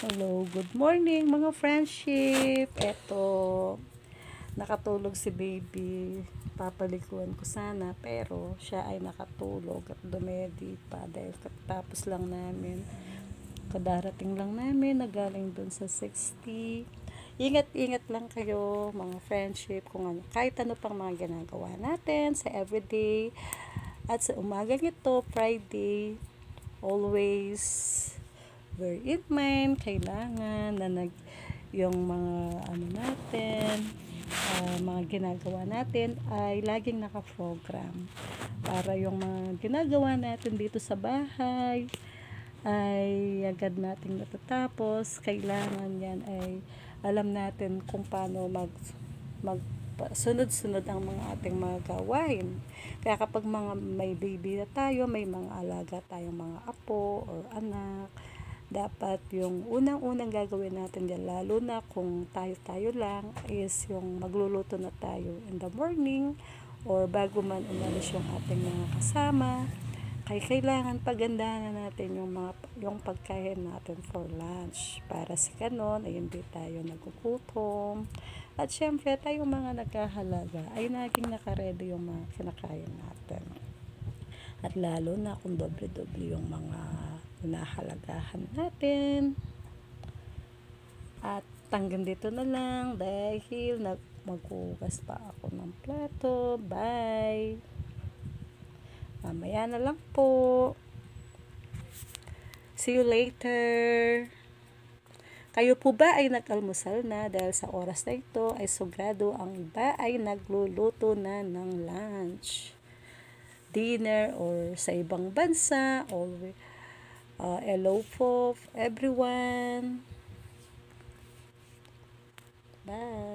Hello, good morning mga friendship. Eto, nakatulog si baby. Papalikuan ko sana pero siya ay nakatulog at dumedi pa dahil tapos lang namin. Kadarating lang namin, nagaling dun sa 60. Ingat-ingat lang kayo mga friendship kung ano, kahit ano pang mga ginagawa natin sa everyday at sa umagang ito, Friday, always bear in mind, kailangan na yung mga ano natin, mga ginagawa natin ay laging naka-program para yung mga ginagawa natin dito sa bahay ay agad nating natatapos. Kailangan yan ay alam natin kung paano mag sunod-sunod ang mga ating mga gawain. Kaya kapag may baby na tayo, may mga alaga tayong mga apo or anak, dapat yung unang-unang gagawin natin dyan, lalo na kung tayo-tayo lang, is yung magluluto na tayo in the morning or bago man umalis yung ating mga kasama. Kaya kailangan pagandahan natin yung pagkain natin for lunch para sa kanon ay hindi tayo nagugutom. At syempre tayong mga nagkahalaga ay naging nakaredy yung mga kinakain natin. At lalo na kung doble-doble yung mga inahalagahan natin. At hanggang dito na lang dahil maghugas pa ako ng plato. Bye! Mamaya na lang po. See you later. Kayo po ba ay nag-almusal na dahil sa oras na ito ay sogrado ang iba ay nagluluto na ng lunch, dinner, or sa ibang bansa, or hello po everyone. Bye.